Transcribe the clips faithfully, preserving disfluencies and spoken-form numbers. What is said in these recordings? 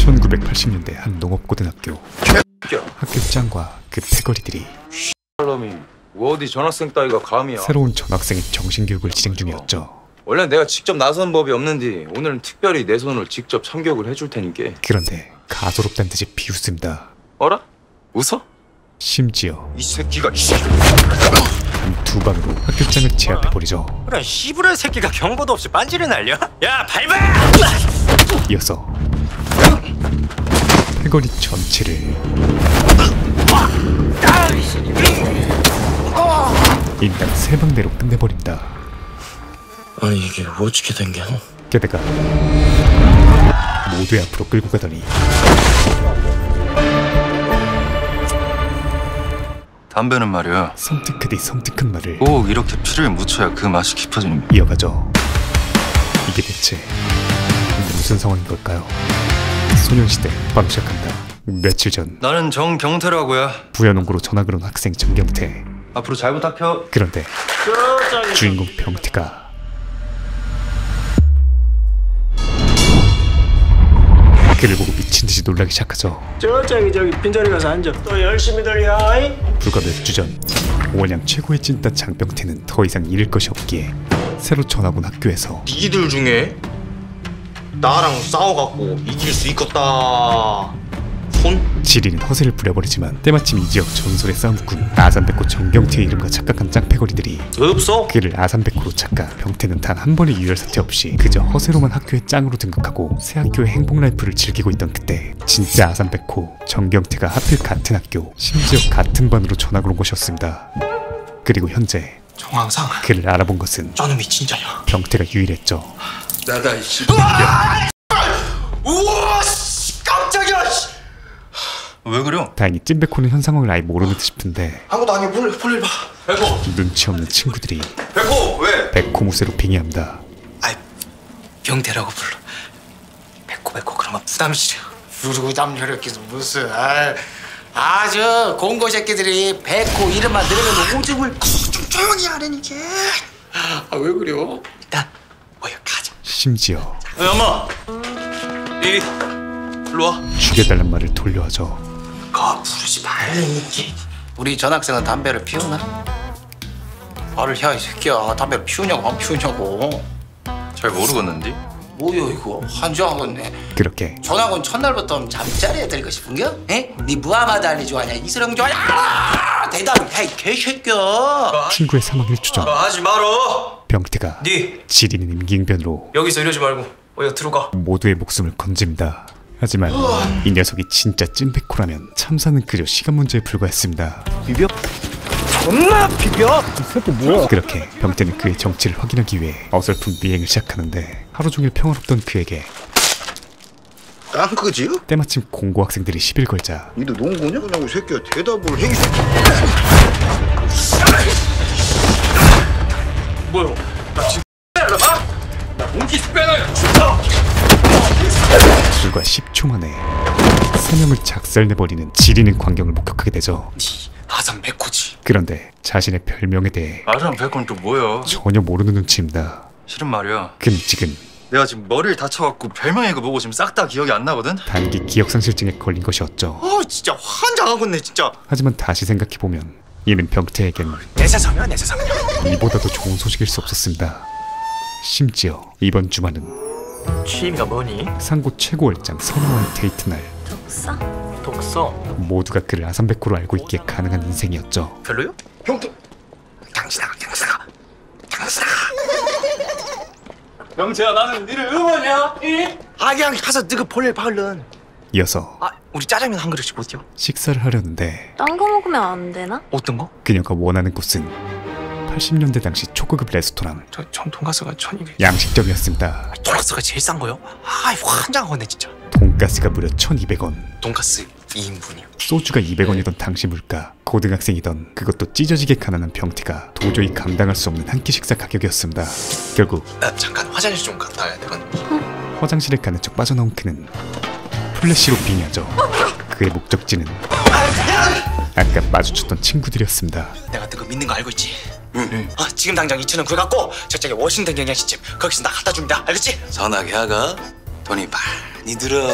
천구백팔십 년대 한 농업고등학교. 학교장과 그 패거리들이 놈이 어디 전학생 따위가 감이야. 새로운 전학생의 정신교육을 진행 중이었죠. 원래 내가 직접 나선 법이 없는데 오늘은 특별히 내 손을 직접 참교육을 해줄 테니까. 그런데 가소롭단 듯이 비웃습니다. 어라? 웃어? 심지어 이 새끼가 이 새끼. 한 두 방으로 학교장을 제압해버리죠. 그래 씨부랄 새끼가 경고도 없이 빤지를 날려? 야 밟아! 이어서 패거리 전체를 인당 세 방대로 끝내버립니다. 아니 이게 어떻게 된 게? 게다가 모두의 앞으로 끌고 가더니 담배는 말이야 섬뜩하디 섬뜩한 말을 꼭 이렇게 피를 묻혀야 그 맛이 깊어지는 거야. 이어가죠. 이게 대체 무슨 상황인 걸까요? 소년시대 바로 시작합니다. 며칠 전 나는 정경태라고요. 부여농구로 전학을 온 학생 정경태. 앞으로 잘 부탁해. 그런데 주인공 병태가 그를 보고 미친듯이 놀라기 시작하죠. 저쪽이 저기 빈자리 가서 앉아. 또 열심히 돌려. 불과 몇 주 전 원양 최고의 찐따 장병태는 더 이상 잃을 것이 없기에 새로 전학 온 학교에서 니들 중에 나랑 싸워갖고 이길 수 있겠다 손? 지리는 허세를 부려버리지만 때마침 이 지역 전설의 싸움꾼 아산백호 정경태의 이름과 착각한 짱패거리들이 없어? 그를 아산백호로 착각. 병태는 단 한 번의 유혈 사태 없이 그저 허세로만 학교의 짱으로 등극하고 새 학교의 행복 라이프를 즐기고 있던 그때 진짜 아산백호 정경태가 하필 같은 학교, 심지어 같은 반으로 전학을 온 것이었습니다. 그리고 현재 정황상 그를 알아본 것은 저놈이 진짜야. 병태가 유일했죠. 나다 이씨. 우와 씨, 깜짝이야. 왜 그래? 다행히 찐백호는 현 상황을 아예 모르는 듯 싶은데 아무도 아니야. 볼일 볼일 봐. 백호. 눈치 없는 친구들이 백호 왜? 백호무새로 빙의합니다. 아이 병태라고 불러. 백호 백호 그러면 부담이시려. 부담스럽기도 무슨. 아, 아주 공고 새끼들이 백호 이름만 들으면 오줌을 좀 조용히 하라니까. 아 왜 그래요? 일단 모여 가자. 심지어 야, 엄마. 이리 일로 와. 죽여달란 말을 돌려하죠. 거 부르지 말라니까. 우리 전학생은 담배를 피우나? 말을 해야 이 새끼야. 담배를 피우냐고 안 피우냐고. 잘 모르겠는데. 뭐야 이거 환장하겠네. 그렇게 전학은 첫날부터 잠자리에 들고 싶은겨? 에? 네 무하마드 알리 좋아하냐? 이스랑 좋아하냐? 아! 대답을 해, 이 개새끼야. 친구의 사망 일 주 전 하지 말어. 병태가 네 지리는 임기응변으로 여기서 이러지 말고 어여 들어가. 모두의 목숨을 건집니다. 하지만 이 녀석이 진짜 찐백호라면 참사는 그저 시간 문제에 불과했습니다. 비벼? 존나 비벼? 그렇게 병태는 그의 정체를 확인하기 위해 어설픈 미행을 시작하는데 하루 종일 평화롭던 그에게 딴 거지요? 때마침 공고 학생들이 시비를 걸자 니도 농구냐? 그냥 이 새끼야 대답을 해. 뭐요? 나 지금 알아봐? 나 몽키 스패너야 진짜. 불과 십 초 만에 세 명을 작살내버리는 지리는 광경을 목격하게 되죠. 니 아산 백호지. 그런데 자신의 별명에 대해 아산 백호는 또 뭐야? 전혀 모르는 눈치입니다. 실은 말이야. 그는 지금 내가 지금 머리를 다쳐갖고 별명이 그 뭐고 지금 싹 다 기억이 안 나거든? 단기 기억상실증에 걸린 것이었죠. 아 진짜 환장하겠네 진짜. 하지만 다시 생각해보면 이는 병태에겐 내 세상이야 내 세상이야. 이보다도 좋은 소식일 수 없었습니다. 심지어 이번 주말은 취미가 뭐니? 상고 최고 얼짱 선우와의 데이트 날. 독서? 독서. 모두가 그를 아산백호로 알고 있기에 가능한 인생이었죠. 별로요? 형도 당신아 당신아 당신아. 명재야 나는 니를 응원이야. 이? 아 그냥 가서 너가 볼일 봐 얼른. 이어서 아 우리 짜장면 한 그릇씩 못요? 식사를 하려는데 딴 거 먹으면 안 되나? 어떤 거? 그녀가 원하는 곳은 팔십 년대 당시 초고급 레스토랑. 저 전 돈가스가 천이백. 양식점이었습니다. 돈가스가 제일 싼 거요? 아 이거 환장하겠네 진짜. 돈가스가 무려 천이백 원. 돈가스 이 인분이요. 소주가 이백 원이던 당시 물가. 고등학생이던 그것도 찢어지게 가난한 병태가 도저히 감당할 수 없는 한 끼 식사 가격이었습니다. 결국 나 잠깐 화장실 좀 갔다 와야 되거든. 화장실에 가는 척 빠져나온 그는 플래시로 빙의하죠. 그의 목적지는 아까 마주쳤던 친구들이었습니다. 내가 그거 믿는 거 알고 있지? 응. 아, 지금 당장 이천 원 구해갖고 저쪽에 워싱턴 경양식집 거기서 나 갖다 줍니다. 알겠지? 전화기 하가 돈이 많이 니들아.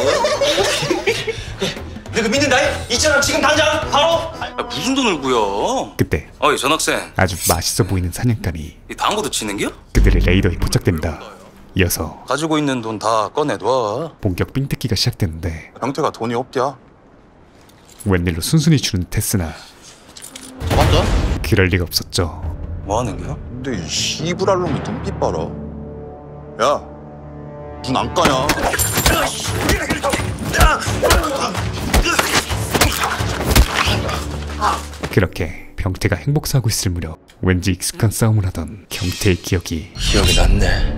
내가 믿는다. 이천원 지금 당장 바로. 아, 무슨 돈을 구여? 그때 어이 전학생, 아주 맛있어 보이는 사냥감이 이 당구도 치는겨? 그들의 레이더에 포착됩니다. 이어서 가지고 있는 돈 다 꺼내둬. 본격 삥뜯기가 시작되는데 형태가 돈이 없디야. 웬일로 순순히 주는 테스나 잡았다? 그럴 리가 없었죠. 뭐 하는겨? 근데 이 씨부랄 놈이 눈빛 봐라. 야, 눈 안 까냐? 그렇게 병태가 행복사하고 있을 무렵 왠지 익숙한 싸움을 하던 경태의 기억이 기억이 났네.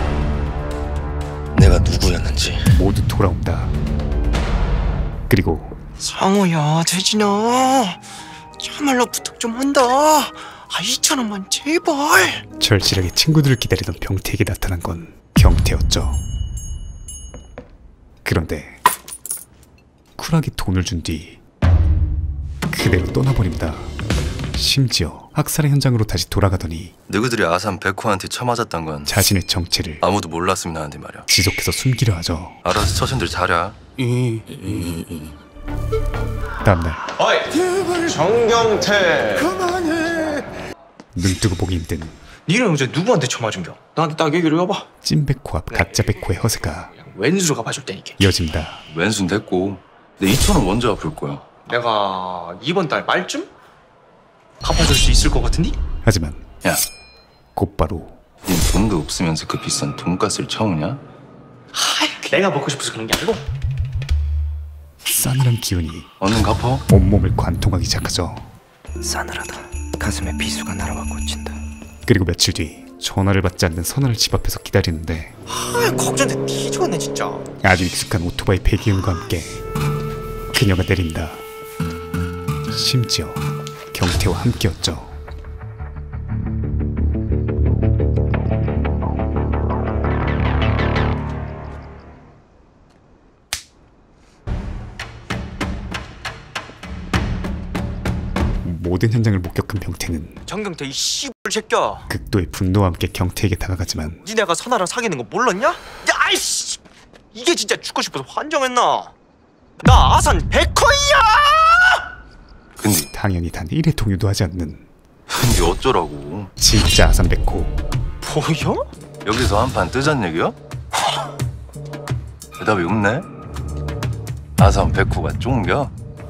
내가 누구였는지. 모두 돌아온다. 그리고 상호야, 재진아, 참말로 부탁 좀 한다. 아, 이천 원만 제발. 절실하게 친구들을 기다리던 병태에게 나타난 건 경태였죠. 그런데 쿨하게 돈을 준 뒤 그대로 떠나버립니다. 심지어 학살의 현장으로 다시 돌아가더니 너희들이 아산 백호한테 처맞았단 건 자신의 정체를 아무도 몰랐으면 하는데 말이야. 지속해서 숨기려 하죠. 알아서 처신들 잘해. 다음날 어이, 정경태. 눈 뜨고 보기 힘든 니는 어제 누구한테 처맞은겨? 나한테 딱 얘기를 해봐. 찐백호 앞 가짜 백호의 허세가 왼수로 가봐줄 테니까. 이어집니다. 왼순 됐고 내 이천 원 먼저 갚을 거야. 내가 이번 달 말쯤 갚아줄 수 있을 것 같으니? 하지만 야, 곧바로 닌 돈도 없으면서 그 비싼 돈가스를 처먹냐? 하이, 내가 먹고 싶어서 그런 게 아니고. 싸늘한 기운이 얼른 갚어. 온몸을 관통하기 시작하죠. 싸늘하다. 가슴에 비수가 날아와 꽂힌다. 그리고 며칠 뒤 전화를 받지 않는 선아를 집 앞에서 기다리는데 아, 걱정돼 뒤졌네 진짜. 아주 익숙한 오토바이 배기음과 함께 그녀가 내린다. 심지어 경태와 함께였죠. 모든 현장을 목격한 병태는 정경태 이 씨발 새끼야. 극도의 분노와 함께 경태에게 다가가지만 니네가 선아랑 사귀는 거 몰랐냐? 야, 아이씨, 이게 진짜 죽고 싶어서 환장했나? 나 아산 백호이야! 근데 당연히 단 일의 동요도 하지 않는 근데 어쩌라고? 진짜 아산 백호. 뭐야? 여기서 한 판 뜨잔 얘기야? 대답이 없네. 아산 백호가 쫑겨?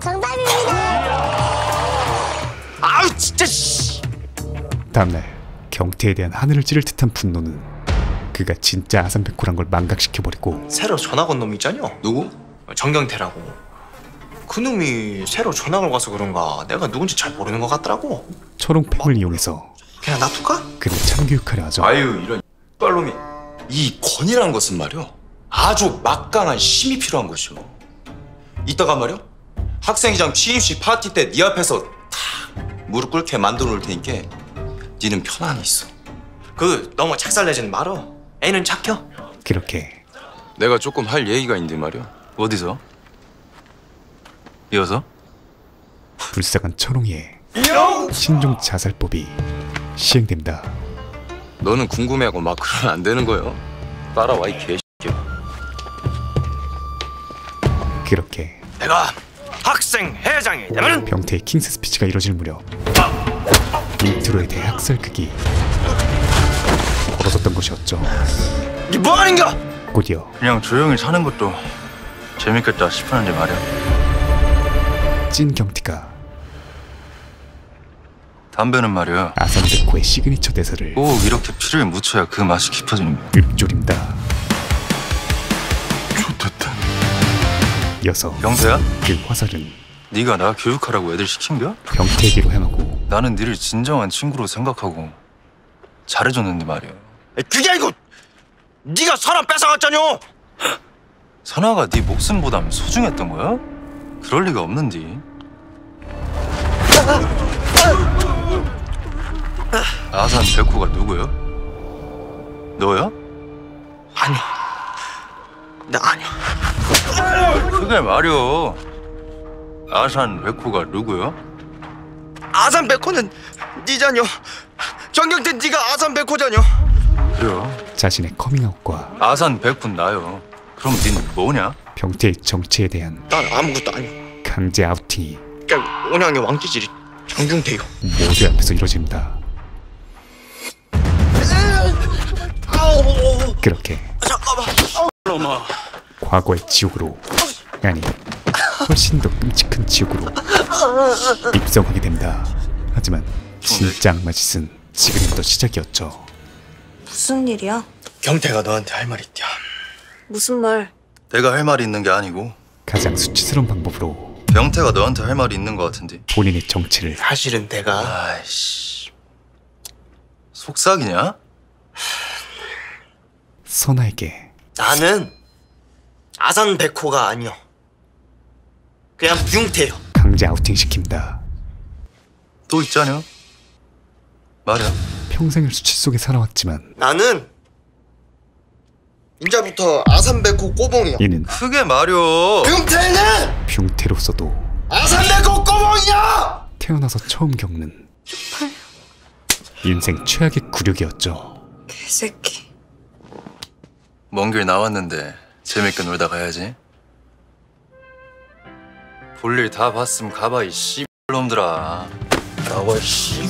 아우 진짜 씨. 다음날 경태에 대한 하늘을 찌를 듯한 분노는 그가 진짜 아산 백호란 걸 망각시켜버리고 새로 전학 온 놈 있잖여. 누구? 정경태라고. 그 놈이 새로 전학을 가서 그런가 내가 누군지 잘 모르는 것 같더라고. 초롱팸을 이용해서 그냥 놔둘까? 그를 참교육하려 하죠. 아유, 이런 빨놈이. 이 권이라는 것은 말이야, 아주 막강한 힘이 필요한 것이오. 이따가 말이야, 학생회장 취임식 파티 때 네 앞에서 탁 무릎 꿇게 만들어 놓을 테니까 니는 편안히 있어. 그 너무 착살내지는 말어. 애는 착혀. 그렇게 내가 조금 할 얘기가 있는데 말이야. 어디서? 이어서? 불쌍한 철옹이의 신종 자살법이 시행됩니다. 너는 궁금해하고 막 그러면 안 되는 거요. 따라와 이 개새끼야. 그렇게 내가 학생 회장이 되면 병태의 킹스 스피치가 이뤄질 무렵 인트로에 대해 학살극이 벌어졌던 것이었죠. 이 뭐하는겨? 곧이어 그냥 조용히 사는 것도 재밌겠다 싶었는데 말이야. 찐 경태가 담배는 말이야 아산 백호의 시그니처 대사를 꼭 이렇게 피를 묻혀야 그 맛이 깊어지는 거야. 읊조립니다. 좋겠다. 이어서 경태야? 그 화살은 네가 나 교육하라고 애들 시킨겨? 병태에게로 향하고 나는 니를 진정한 친구로 생각하고 잘해줬는데 말이야. 그게 아니고 네가 사람 뺏어갔잖여. 선아가 네 목숨보다 소중했던 거야? 그럴 리가 없는디. 아산 백호가 누구야? 너야? 아니, 나 아니야. 그게 말이야. 아산 백호가 누구야? 아산 백호는 니자녀. 정경태 네가 아산 백호자녀. 그래요. 자신의 커밍아웃과 아산 백호는 나요. 그럼 닌 뭐냐? 병태의 정체에 대한 난 아무것도 아니야. 강제 아우팅이 그냥 온양의 왕찌질이 정경태요. 모두 앞에서 이뤄집니다. 그렇게 과거의 지옥으로, 아니 훨씬 더 끔찍한 지옥으로 입성하게 됩니다. 하지만 진짜 악마 짓은 지금부터 시작이었죠. 무슨 일이야? 경태가 너한테 할 말 있냐? 무슨 말? 내가 할 말이 있는 게 아니고 가장 수치스러운 방법으로 병태가 너한테 할 말이 있는 것 같은데. 본인의 정체를 사실은 내가 아이씨, 속삭이냐? 선아에게 나는 아산 백호가 아니여. 그냥 뷰태요. 강제 아우팅 시킵니다. 또 있자냐? 말이야. 평생을 수치 속에 살아왔지만 나는 인자부터 아산 백호 꼬봉이야. 이는 크게 말여. 뷰태는 흉태로서도 아산 백호 꼬봉이야. 태어나서 처음 겪는 인생 최악의 굴욕이었죠. 개새끼. 먼 길 나왔는데 재밌게 놀다 가야지. 볼일 다 봤음 가봐 이 씨발놈들아. 나와 씨.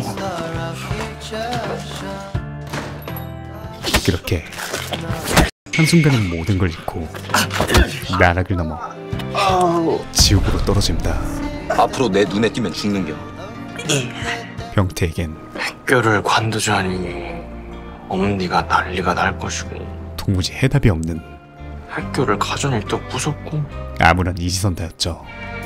그렇게 한순간은 모든 걸 잃고 나락을 넘어 지옥으로 떨어집니다. 앞으로 내 눈에 띄면 죽는겨. 병태에겐 학교를 관두자니 엄니가 난리가 날 것이고 도무지 해답이 없는 학교를 가져낼 때 무섭고 암울한 이지선다였죠.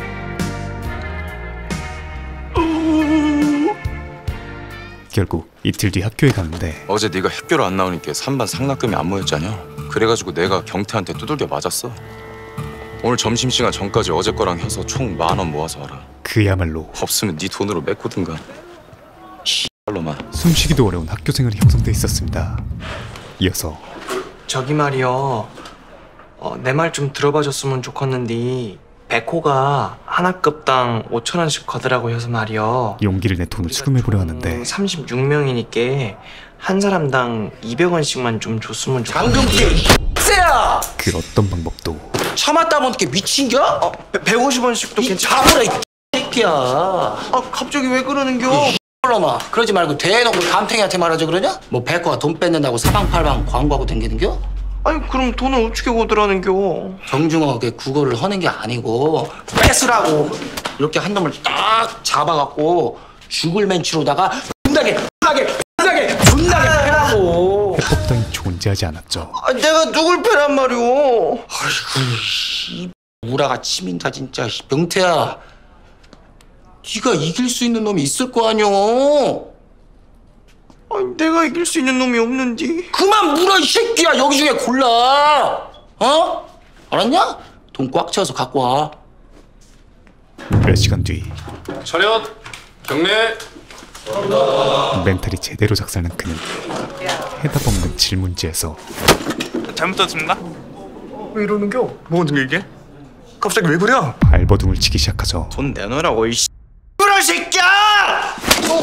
결국 이틀 뒤 학교에 갔는데 어제 네가 학교를 안 나오니까 삼반 상납금이 안 모였잖냐. 그래가지고 내가 경태한테 두들겨 맞았어. 오늘 점심시간 전까지 어제 거랑 해서 총 만 원 모아서 와라. 그야말로 없으면 네 돈으로 메꾸든가. 씨발로만. 숨쉬기도 어려운 학교 생활이 형성돼 있었습니다. 이어서 저기 말이여, 어, 내 말 좀 들어봐줬으면 좋겠는데 백호가 하나급당 오천 원씩 거드라고 해서 말이여. 용기를 내 돈을 수금해보려 하는데 삼십육 명이니까 한 사람당 이백 원씩만 좀 줬으면 좋겠는데. 장경태 쎄야. 그 어떤 방법도 참았다 보니까 미친겨? 어, 백오십 원씩도 이 괜찮아. 잡으라 이 새끼야. 아 갑자기 왜 그러는겨? 놈아 그러지 말고 대놓고 감탱이한테 말하자 그러냐? 뭐 백호가 돈 뺏는다고 사방팔방 광고하고 댕기는겨? 아니 그럼 돈을 어떻게 거드라는겨? 정중하게 구걸을 하는 게 아니고 뺏으라고 이렇게 한 놈을 딱 잡아갖고 죽을 맨치로다가 존나게 존나게 존나게 존나게 패라고. 해법 따윈 존재하지 않았죠. 아, 내가 누굴 패란 말이오? 아이고 이 우라가 치민다 진짜. 병태야 네가 이길 수 있는 놈이 있을 거 아니오. 아니 내가 이길 수 있는 놈이 없는디. 그만 물어 이 새끼야. 여기 중에 골라. 어? 알았냐? 돈 꽉 채워서 갖고 와. 몇 시간 뒤 차렷 경례. 멘탈이 제대로 작살난 그는 해답 없는 질문지에서 잘못 들었습니다. 왜 이러는겨? 뭐가 이게? 갑자기 왜 그래? 발버둥을 치기 시작하죠. 돈 내놓으라고 이 그런 새끼야!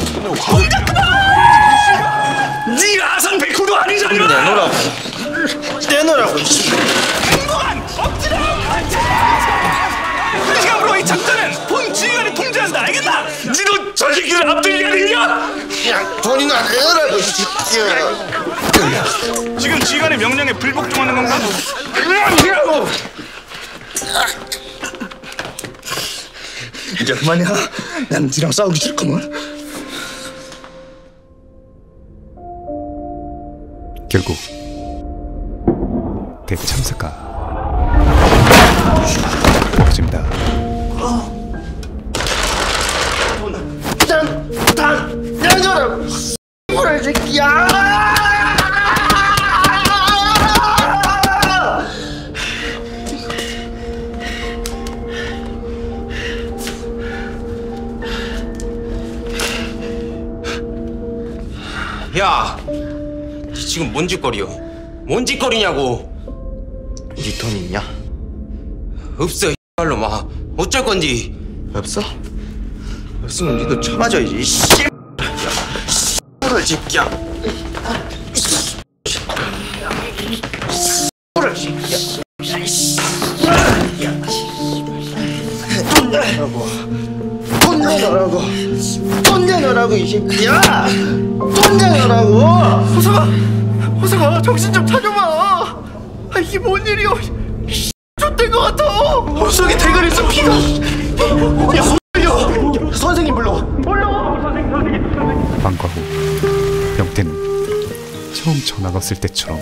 네가 아산 백호도 아니잖아. 내놓으라고. 내놓으라고. 지금으로 이 작전은 본 지휘관이 통제한다. 알겠나? 니도 저 새끼를 앞들게 아니냐? 그냥 돈이나 내놓으라고 이 새끼야. 지금 지휘관의 명령에 불복종하는 건가? 그만이라고. 이제 그만이야. 난 니랑 싸우기 싫구만. 결국 대참사가 벌어집니다. 난, 난 내놓으라고. 뭐라 이 새끼야. 야, 니 지금 뭔 짓거리여? 뭔 짓거리냐고? 니 돈 있냐? 없어, 이발로 마. 어쩔 건지? 없어? 없으면 니도 쳐맞아야지, 이 씨. 뭐를 새끼야. 뭐를 새끼야. 돈 내놓으라고. 돈 내놓으라고. 돈 내놓으라고 이 새끼야. 돈 내놓으라고. 호석아, 호석아 정신 좀 차려봐. 아 이게 뭔 일이야? X된 것 같아. 호석이 대가리에서 피가. 야 소리야. 선생님 불러. 불러. 선생님 선생님. 방과 후 병태는 처음 전화 걸었을 때처럼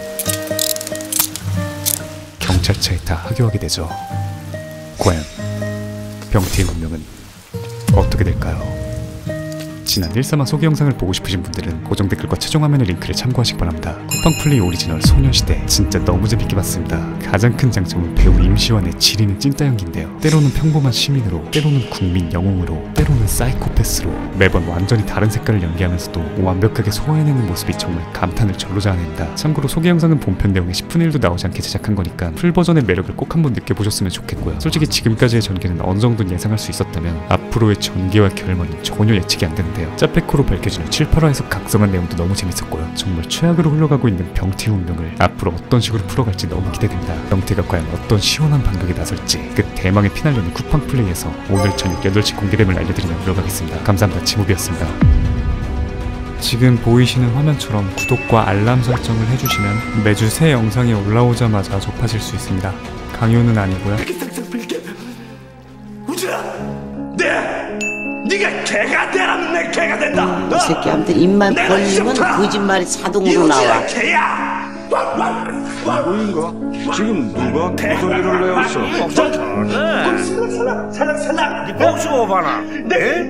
경찰차에 타 하교하게 되죠. 과연 병태의 운명은 어떻게 될까요? 지난 일삼화 소개 영상을 보고 싶으신 분들은 고정 댓글과 최종 화면의 링크를 참고하시기 바랍니다. 쿠팡플레이 오리지널 소녀시대 진짜 너무 재밌게 봤습니다. 가장 큰 장점은 배우 임시완의 지리는 찐따 연기인데요. 때로는 평범한 시민으로, 때로는 국민 영웅으로, 때로는 사이코패스로 매번 완전히 다른 색깔을 연기하면서도 완벽하게 소화해내는 모습이 정말 감탄을 절로 자아낸다. 참고로 소개 영상은 본편 내용의 십분의 일도 나오지 않게 제작한 거니까 풀버전의 매력을 꼭 한번 느껴보셨으면 좋겠고요. 솔직히 지금까지의 전개는 어느 정도는 예상할 수 있었다면 앞으로의 전개와 결말은 전혀 예측이 안 되는데요. 짭백호로 밝혀지는 칠, 팔화에서 각성한 내용도 너무 재밌었고요. 정말 최악으로 흘러가고 있는 병태의 운명을 앞으로 어떤 식으로 풀어갈지 너무 기대됩니다. 병태가 과연 어떤 시원한 반격에 나설지 그 대망의 피날레는 쿠팡플레이에서 오늘 저녁 여덟 시 공개됨을 알려드리며 물러가겠습니다. 감사합니다. 지무비였습니다. 지금 보이시는 화면처럼 구독과 알람 설정을 해주시면 매주 새 영상이 올라오자마자 접하실 수 있습니다. 강요는 아니고요. 네가 개가 되라면 내 개가 된다. 이 새끼한테 입만 벌리면 거짓말이 자동으로 나와. 개야. 누구인가? 지금 누가 개소리를 내었어? 살락 살락 살락 살락. 네 목숨 오바나.